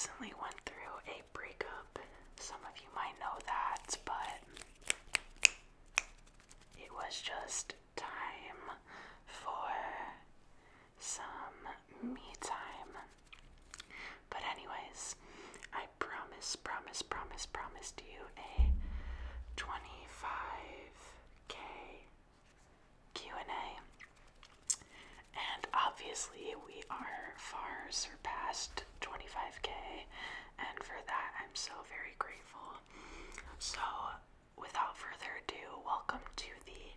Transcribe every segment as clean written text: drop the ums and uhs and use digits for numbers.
recently went through a breakup. Some of you might know that, but it was just time for some me time. But anyways, I promised you a 25K Q&A. And obviously we are far surpassed 25K, and for that I'm so very grateful. So without further ado, welcome to the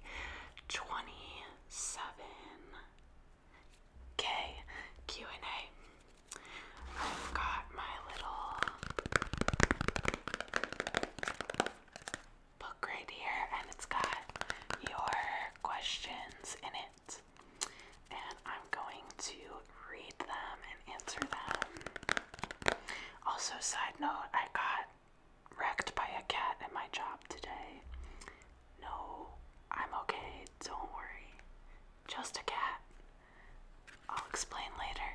27K Q&A. I've got my little book right here, and it's got your questions in it. And I'm going to read them and answer them. Also, side note, I got wrecked by a cat at my job today. No, I'm okay, don't worry. Just a cat. I'll explain later.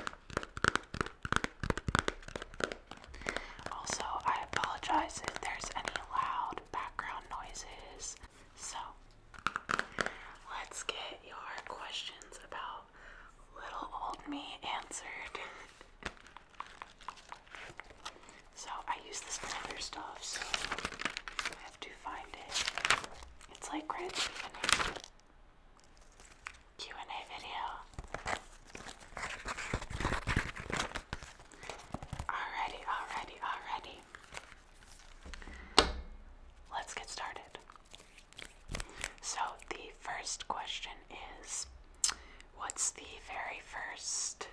Also, I apologize if there's any loud background noises. So, let's get your questions about little old me answered. So, I use this for other stuff, so I have to find it. It's like right at the beginning. Q&A video. Alrighty. Let's get started. So the first question is, what's the very first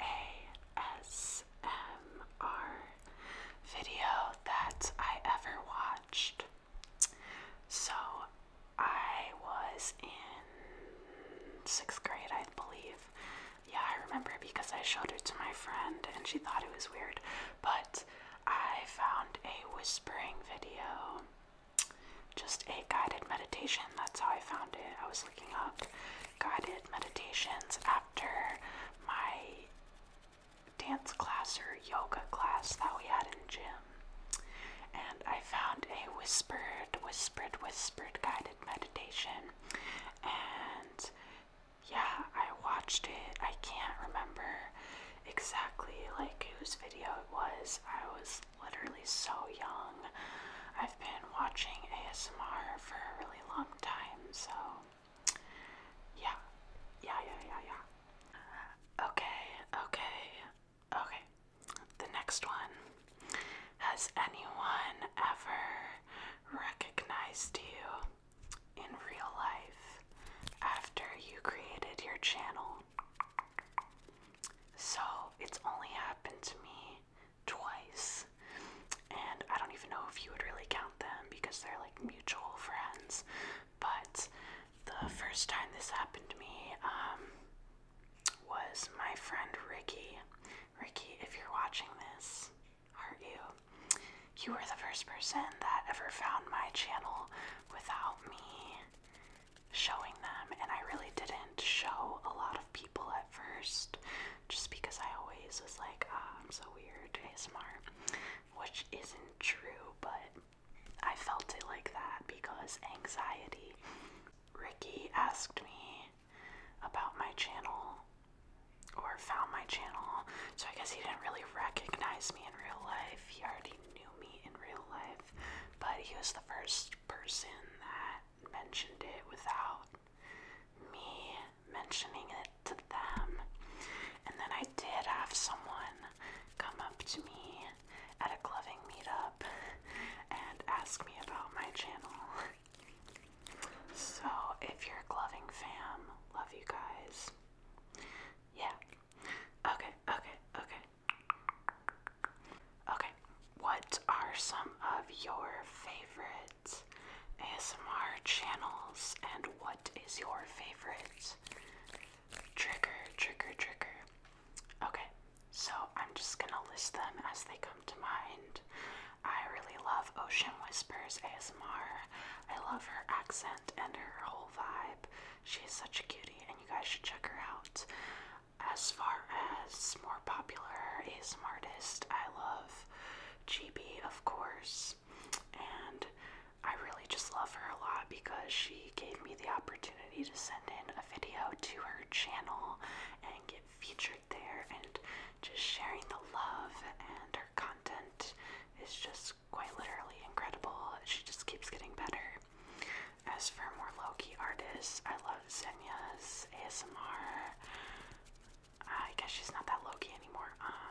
ASMR video that I ever watched? So I was in 6th grade, I believe. Yeah, I remember because I showed it to my friend and she thought it was weird. But I found a whispering video, just a guided meditation. That's how I found it. I was looking up guided meditations after my dance class or yoga class that we had in gym. And I found a whispered guided meditation. And yeah, I watched it. I can't remember exactly like whose video it was. I was literally so young. I've been watching ASMR for a really long time, so yeah. Okay. The next one. Has anyone ever recognized you in real life after you created your channel? So it's only happened to me twice, and I don't even know if you would really count them because they're like mutual friends. But the first time this happened to me was my friend Ricky. Ricky, if you're watching this, are you? You were the first person that ever found my channel without me showing them, and I really didn't show a lot of people at first, just because I always was like, I'm so weird, ASMR, which isn't true, but I felt it like that because anxiety. Ricky asked me about my channel, or found my channel, so I guess he didn't really recognize me in real life. He already knew me in real life, but he was the first person that mentioned it without me mentioning it to them. And then I did have someone come up to me at a gloving meetup and ask me about my channel. So if you're a gloving fam, love you guys. Yeah. Okay. What are some of your favorite ASMR channels, and what is your favorite trigger? Okay, so I'm just gonna list them as they come to mind. I really love Ocean Whispers ASMR. I love her accent and her whole vibe. She is such a cutie, and you guys should check her out. As far as more popular ASMR artist, I love GB, of course, and I really just love her a lot because she gave me the opportunity to send in a video to her channel and get featured there, and just sharing the love, and her content is just quite literally incredible. She just keeps getting better. As for more low-key artists, I love Zenya's ASMR. I guess she's not that low-key anymore.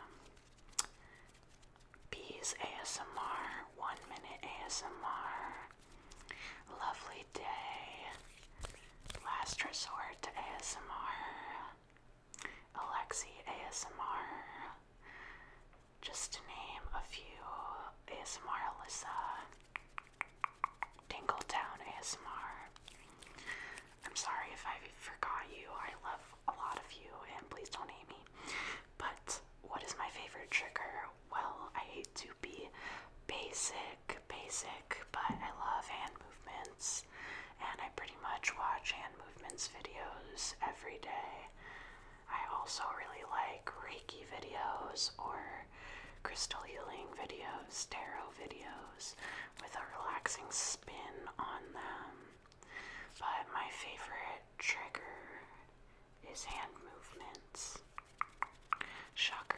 B's ASMR, 1 Minute ASMR, Lovely Day, Last Resort ASMR, Alexi ASMR, just to name a few. ASMR Alyssa, Dingletown ASMR. I'm sorry if I forgot you. I love a lot of you, and please don't hate me. But what is my favorite trigger? Well, I hate to be basic, but I love hand movements, and I pretty much watch hand movements videos every day. I also really like Reiki videos or crystal healing videos, tarot videos with a relaxing spin on them. But my favorite trigger is hand movements. Shocker.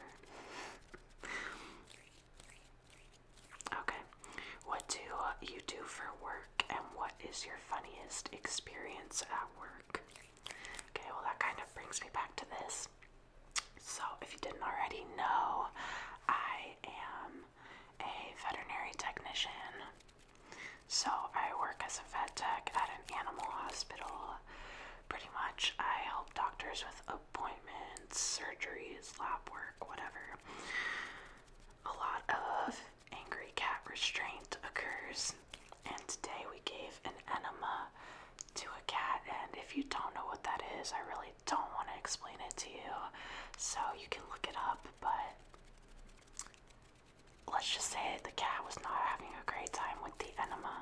Okay, what do you do for work, and what is your funniest experience at work? Okay, well that kind of brings me back to this. So if you didn't already know, I am a veterinary technician. So I work as a vet tech at an animal hospital. Pretty much I help doctors with appointments, surgeries, lab work, whatever. A lot of angry cat restraint occurs, and today we gave an enema to a cat, and if you don't know what that is, I really don't want to explain it to you, so you can look it up, but let's just say the cat was not having a great time with the enema.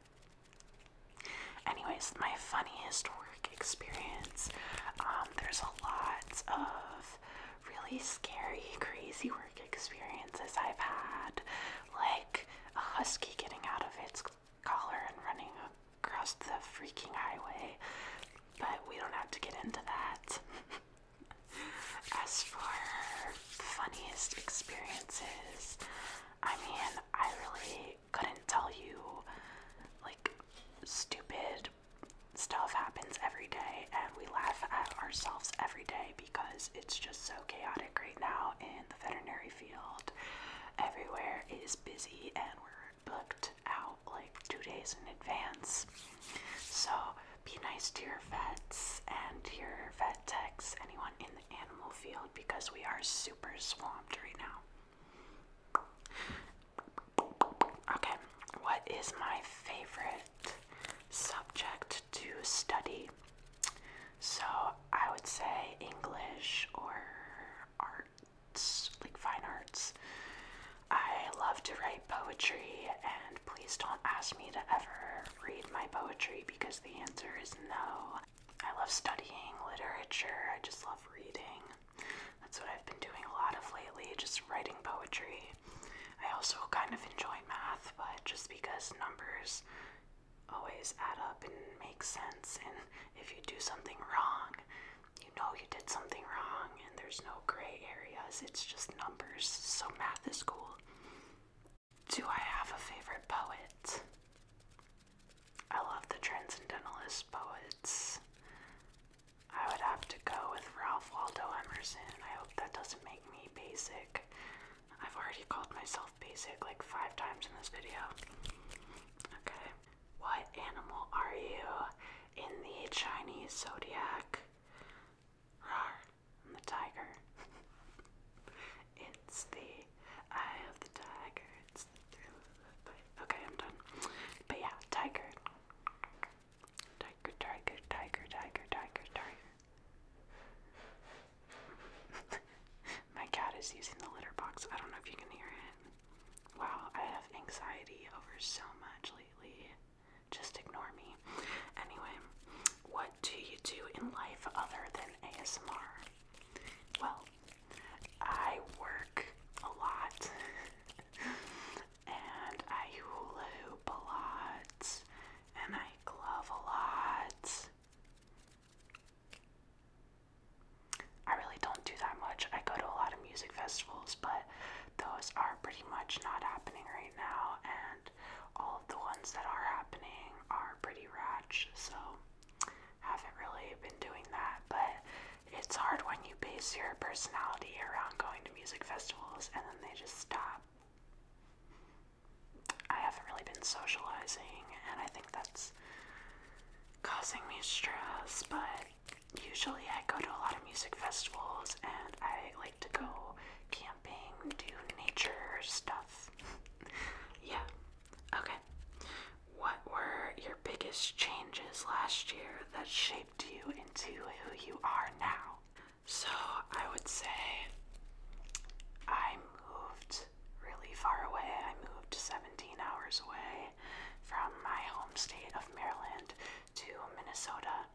Anyways, my funniest work experience, there's a lot of really scary, crazy work experiences I've had, like a husky getting out of its collar and running across the freaking highway, but we don't have to get into that. As for funniest experiences, I mean, I really couldn't tell you. Like, stupid stuff happens every day, and we laugh at ourselves every day because it's just so chaotic right now in the veterinary field. Everywhere is busy, and we're booked out like 2 days in advance. So be nice to your vets and your vet techs, anyone in the animal field, because we are super swamped right now. Okay, what is my favorite subject to study? So I would say English or arts, like fine arts. I love to write poetry, and please don't ask me to ever read my poetry because the answer is no. I love studying literature. I just love reading. That's what I've been doing a lot of lately, just writing poetry. I also kind of enjoy math, but just because numbers always add up and make sense, and if you do something wrong, you know you did something wrong, and there's no gray areas, it's just numbers, so math is cool. Do I have a favorite poet? I love the Transcendentalist poets. I would have to go with Ralph Waldo Emerson. I hope that doesn't make me basic. I've already called myself basic like 5 times in this video. Okay. What animal are you in the Chinese zodiac? Rawr, I'm the tiger. It's the eye of the tiger. It's the thrill of the bite. Okay, I'm done. But yeah, tiger. Tiger, tiger, tiger, tiger, tiger, tiger. My cat is using the litter box. I don't know if you can hear it. Wow, I have anxiety over so much lately. Just ignore me. Anyway, what do you do in much not happening right now, and all of the ones that are happening are pretty ratch, so haven't really been doing that. But it's hard when you base your personality around going to music festivals and then they just stop. I haven't really been socializing, and I think that's causing me stress, but usually I go to a lot of music festivals and I like to go camping, do nature stuff. Yeah. Okay. What were your biggest changes last year that shaped you into who you are now? So I would say I moved really far away. I moved 17 hours away from my home state of Maryland to Minnesota.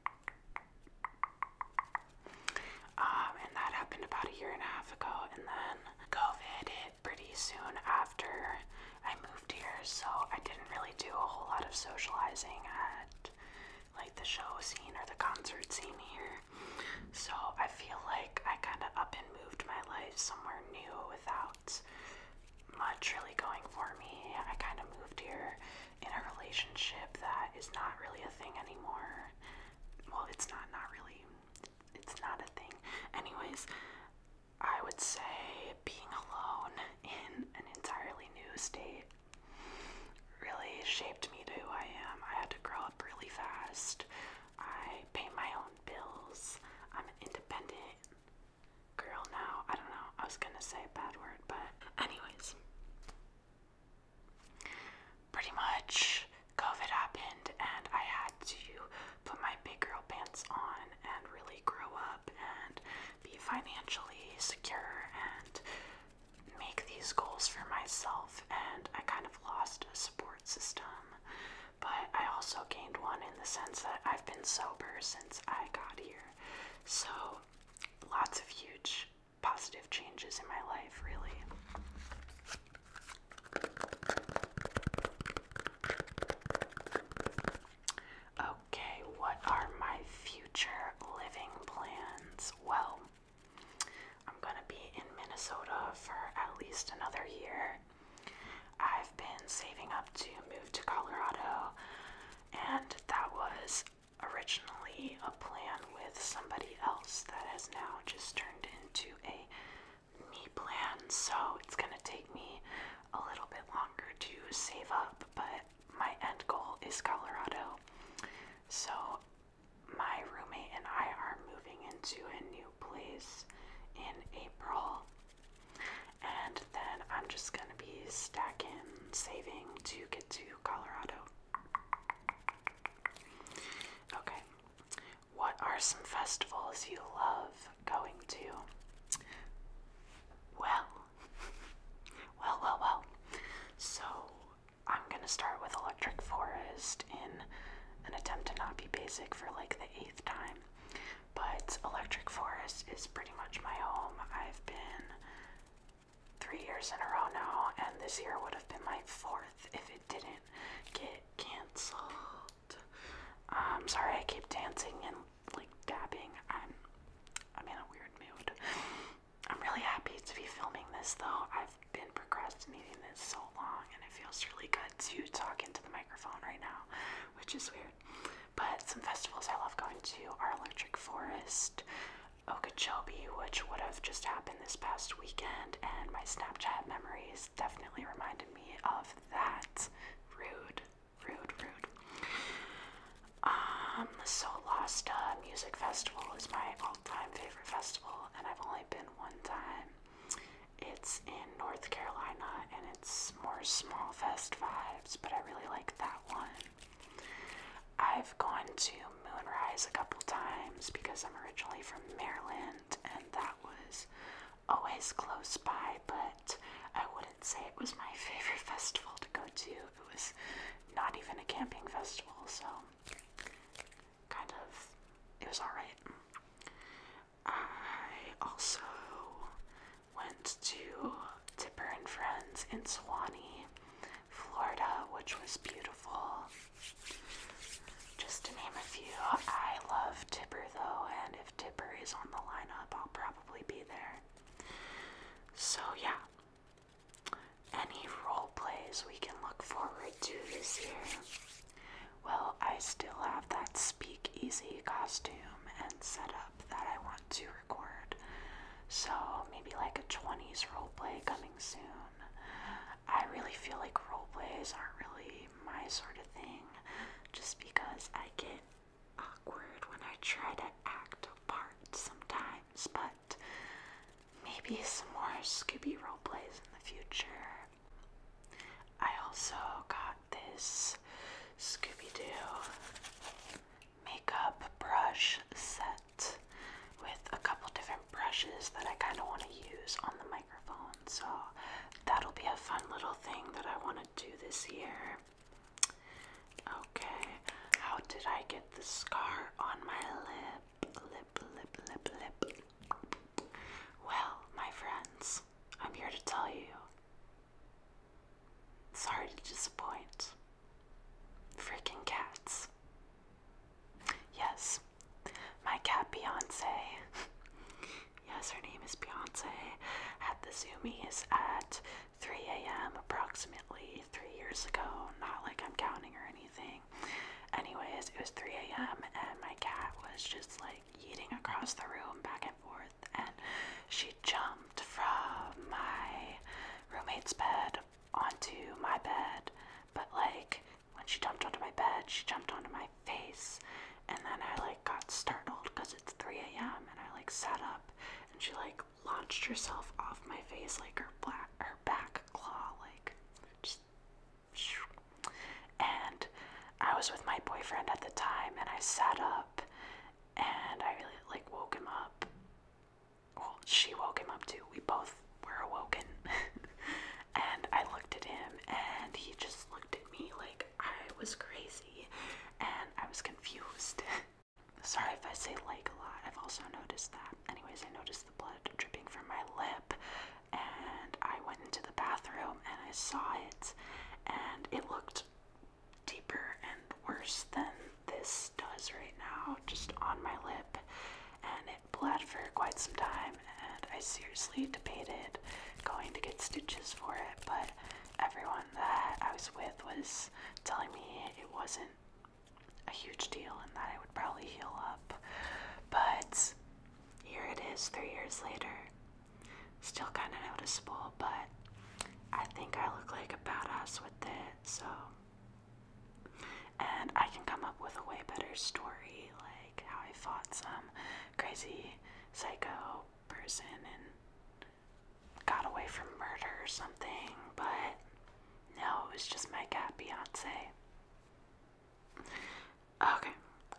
And that happened about a year and a half ago, and then COVID hit pretty soon after I moved here, so I didn't really do a whole lot of socializing at like the show scene or the concert scene here. So I feel like I kind of up and moved my life somewhere new without much really going for me. I kind of moved here in a relationship that is not really a thing anymore. Well, it's not really. It's not a thing. Anyways, I would say being alone in an entirely new state really shaped me to who I am. I had to grow up really fast. I pay my own bills. I'm an independent girl now. I don't know. I was gonna say a bad word, but anyways. Pretty much COVID happened and I had to put my big girl pants on and really grow up and be financially secure and make these goals for myself, and I kind of lost a support system, but I also gained one in the sense that I've been sober since I got here. So lots of huge positive changes in my life, really. Okay, what are my future living plans? Well, I'm gonna be in Minnesota for at least another year. I've been saving up to move to Colorado, and that was originally a plan with somebody else that has now just turned into a me plan, so it's gonna take me a little bit longer to save up, but my end goal is Colorado. So my roommate and I are moving into a new place in April, and then I'm just gonna be stacking, saving to get to Colorado. Okay, what are some festivals you love going to? Well. So I'm gonna start with Electric Forest in an attempt to not be basic for like the 8th time. But Electric Forest is pretty much my home. I've been 3 years in a row now, and this year would have been my 4th if it didn't get canceled. I'm sorry I keep dancing and like dabbing. I'm in a weird mood. I'm really happy to be filming this though. I've been procrastinating this so long, and it feels really good to talk into the microphone right now, which is weird. But some festivals I love going to are Electric Forest, Okeechobee, which would have just happened this past weekend, and my Snapchat memories definitely reminded me of that. Rude. Solasta Music Festival is my all-time favorite festival, and I've only been one time. It's in North Carolina, and it's more small fest vibes, but I really like that one. I've gone to Moonrise a couple times because I'm originally from Maryland, and that was always close by, but I wouldn't say it was my favorite festival to go to. It was not even a camping festival, so it was alright. I also went to Tipper and Friends in Suwannee, Florida, which was beautiful. Just to name a few. I love Tipper though, and if Tipper is on the lineup, I'll probably be there. So yeah. still have that speakeasy costume and setup that I want to record. So maybe like a 20s roleplay coming soon. I really feel like roleplays aren't really my sort of thing, just because I get awkward when I try to act a part sometimes, but maybe some more Scooby roleplays in the future. I also got this Scooby-Doo makeup brush set with a couple different brushes that I kind of want to use on the microphone, so that'll be a fun little thing that I want to do this year. Okay, how did I get the scar on my lip? Well, my friends, I'm here to tell you, sorry to disappoint. Freaking cats. Yes, my cat Beyonce. Yes, her name is Beyonce. Had the zoomies at 3 a.m. approximately 3 years ago. Not like I'm counting or anything. Anyways, it was 3 a.m. and my cat was just like yeeting across the room back and forth, and she jumped from my roommate's bed onto my bed, but like when she jumped onto my bed, she jumped onto my face, and then I like got startled because it's 3 a.m. and I like sat up, and she like launched herself off my face, like her back claw, like just, and I was with my boyfriend at the time, and I sat up, and I really like woke him up. Well, she woke him up too. We both were awoken. And I looked at him, and he just looked at me like I was crazy, and I was confused. Sorry if I say like a lot. I've also noticed that. Anyways, I noticed the blood dripping from my lip, and I went into the bathroom, and I saw it, and it looked deeper and worse than this does right now, just on my lip, and it bled for quite some time, and I seriously debated going to get stitches for it, but everyone that I was with was telling me it wasn't a huge deal and that it would probably heal up. But here it is 3 years later. Still kind of noticeable, but I think I look like a badass with it, so. And I can come up with a way better story, like how I fought some crazy psycho person and got away from murder or something, but no, it was just my cat Beyonce. Okay.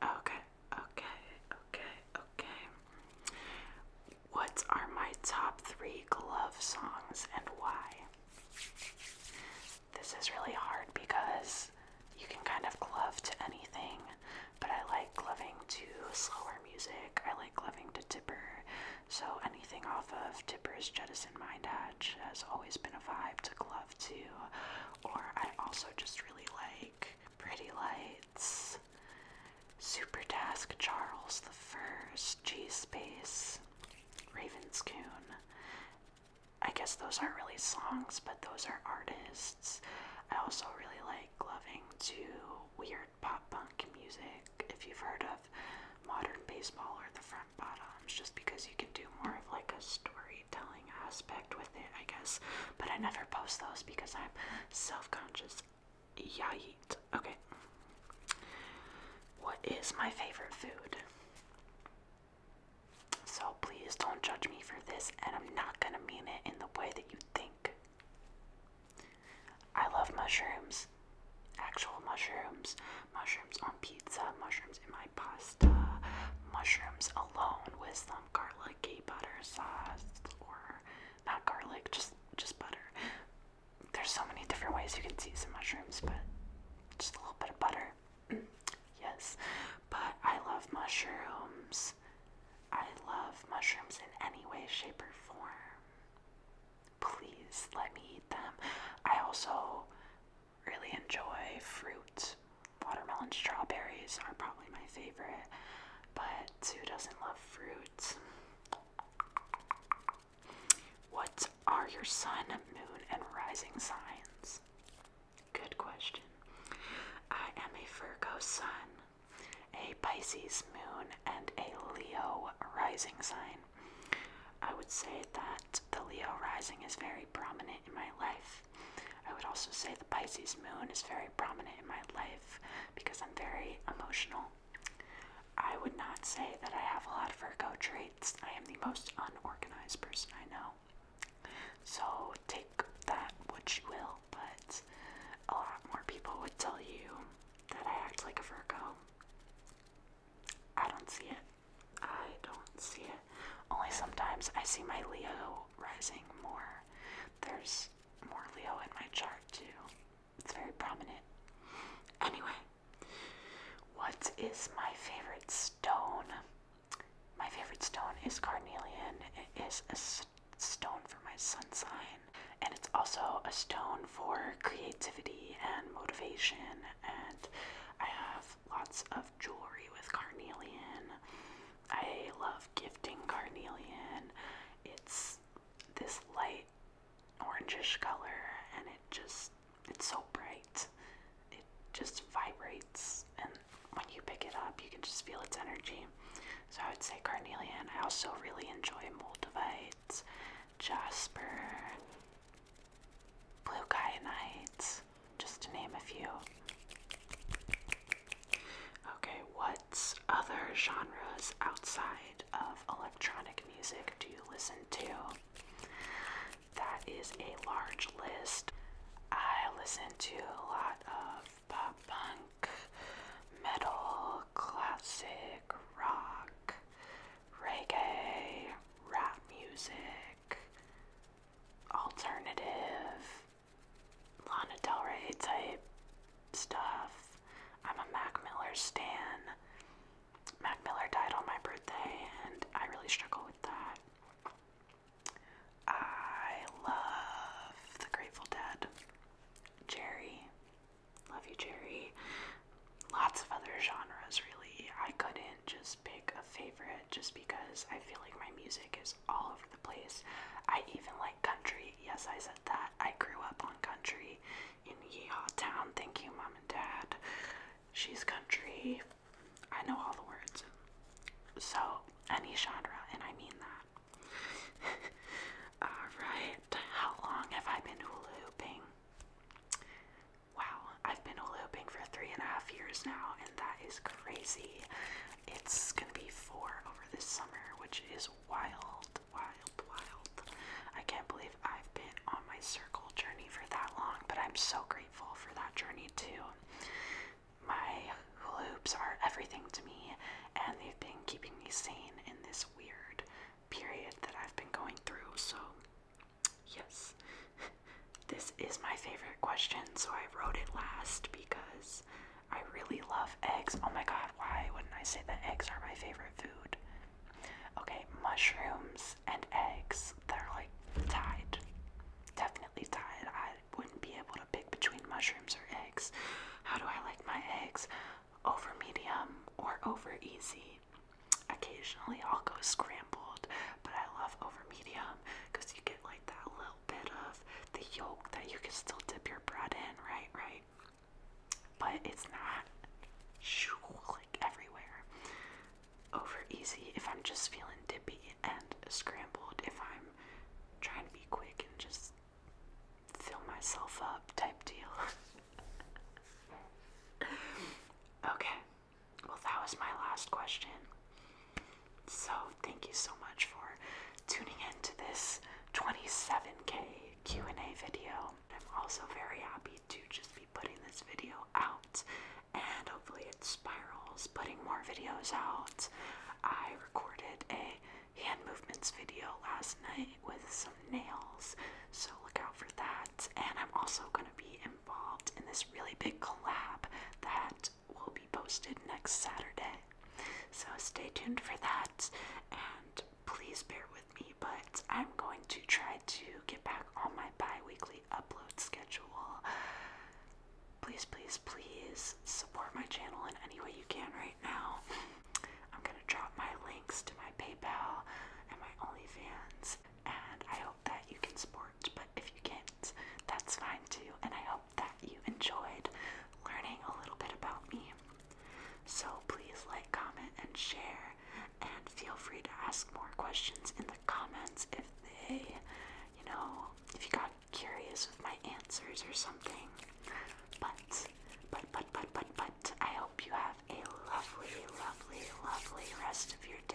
What are my top 3 glove songs and why? This is really hard because you can kind of glove to anything, but I like gloving to slower music. I like gloving to Tipper, so anything off of Tipper's Jettison Mind Hatch has always been a vibe to glove to. Or I also just really like Pretty Lights, Super Task Charles the First, G-Space, Ravenscoon. I guess those aren't really songs, but those are artists. I also really like gloving to weird pop punk music, if you've heard of Modern Baseball or the Front Bottoms, just because you can do more of like a storytelling aspect with it, I guess. But I never post those because I'm self-conscious. Yeet. Okay. What is my favorite food? So please don't judge me for this, and I'm not gonna mean it in the way that you think. I love mushrooms. Actual mushrooms. Mushrooms on pizza, mushrooms in my pasta, mushrooms alone with some garlicky butter sauce, or not garlic, just butter. There's so many different ways you can season mushrooms, but just a little bit of butter. Yes, but I love mushrooms. I love mushrooms in any way, shape, or form. Please let me eat them. I also really enjoy fruit. Watermelon, strawberries are probably my favorite, but who doesn't love fruit? What are your sun, moon, and rising signs? Good question. I am a Virgo sun. a Pisces moon and a Leo rising sign. I would say that the Leo rising is very prominent in my life. I would also say the Pisces moon is very prominent in my life because I'm very emotional. I would not say that I have a lot of Virgo traits. I am the most unorganized person I know. So take that what you will, but a lot more people would tell you that I act like a Virgo. I don't see it. I don't see it. Only sometimes I see my Leo rising more. There's more Leo in my chart too. It's very prominent. Anyway, what is my favorite stone? My favorite stone is carnelian. It is a stone for my sun sign, and it's also a stone for creativity and motivation, and I have lots of jewelry with carnelian. I love gifting carnelian. It's this light orangish color, and it's so bright. It just vibrates, and when you pick it up, you can just feel its energy. So I would say carnelian. I also really enjoy moldavite, jasper, blue kyanite, just to name a few. Okay, what other genres outside of electronic music do you listen to? That is a large list. I listen to a lot of pop punk, metal, classic, rock, reggae, rap music, alternative, Lana Del Rey type stuff. I'm a Mac Miller stan. Mac Miller died on my birthday, and I really struggle with that. I love the Grateful Dead. Jerry. Love you, Jerry. Lots of other genres, really. I couldn't just pick a favorite just because I feel like my music is all over the place. I even like country. Yes, I said that. I grew up on country in Yeehaw Town. Thank you, Mom and Dad. She's country. I know all the words. So, any genre, and I mean that. Alright, how long have I been hula hooping? Wow, I've been hula hooping for 3.5 years now, and that is crazy. It's gonna be 4 over this summer, which is wild, wild, wild. I can't believe I've been on my circle journey for that long, but I'm so grateful for that journey too. My hula hoops are everything to me, and they've been keeping me sane in this weird period that I've been going through. So yes, this is my favorite question, so I wrote it last because I really love eggs. Oh my god, why wouldn't I say that eggs are my favorite food? Okay, mushrooms and eggs, they're like tied. Definitely tied. I wouldn't be able to pick between mushrooms or eggs. How do I like my eggs? Over medium or over easy. Occasionally I'll go scrambled, but I love over medium because you get like that little bit of the yolk that you can still dip your bread in, right? But it's not like everywhere. Over easy if I'm just feeling dippy, and scrambled if I'm trying to be quick and just fill myself up type deal. Okay, well that was my last question. So thank you so much for tuning in to this 27K Q&A video. I'm also very happy to just be putting this video out, and hopefully it spirals, putting more videos out. I recorded a hand movements video last night with some nails, so look out for that. And I'm also going to be involved in this really big collab that will be posted next Saturday. So stay tuned for that, and please bear with me, but I'm going to try to get back on my bi-weekly upload schedule. Please, please, please support my channel in any way you can right now. I'm going to drop my links to my PayPal and my OnlyFans, and I hope that you can support, but if you can't, that's fine too, and I hope that you enjoyed learning a little bit about me. So please like, questions in the comments if they, if you got curious with my answers or something. But, I hope you have a lovely, lovely, lovely rest of your